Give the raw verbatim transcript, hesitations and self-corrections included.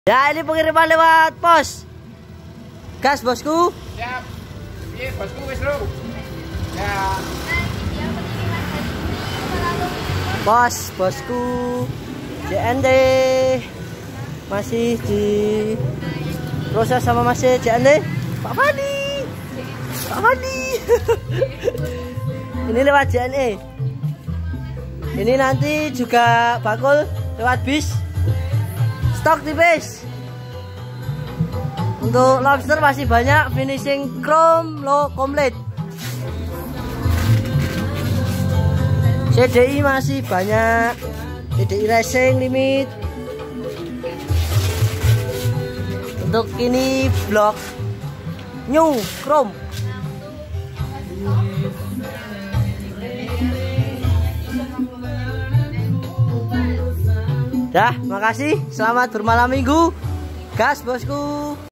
Ya, ini pengiriman lewat pos. Gas, bosku. Siap. Iya, bosku wis lho. Ya. Bos, bosku. J N D masih di proses sama masih J N D. Pak Fadi. Pak Fadi. Ini lewat J N E. Ini nanti juga bakul lewat bis. Stok tipis. Untuk lobster masih banyak, finishing chrome lo komplit. C D I masih banyak, C D I racing limit. Untuk ini blok new chrome. Dah, makasih. Selamat bermalam minggu. Gas, bosku.